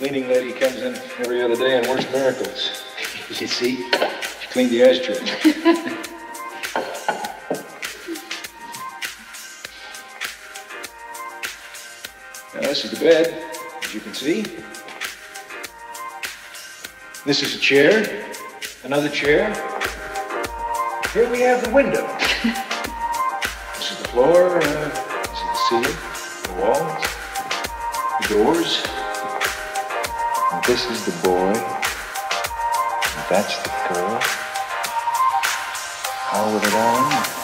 Cleaning lady comes in every other day and works miracles. You see? She cleaned the ashtray. Now, this is the bed, as you can see. This is a chair, another chair. Here we have the window. This is the floor, this is the ceiling, the walls, the doors. And this is the boy, and that's the girl. How will it all end?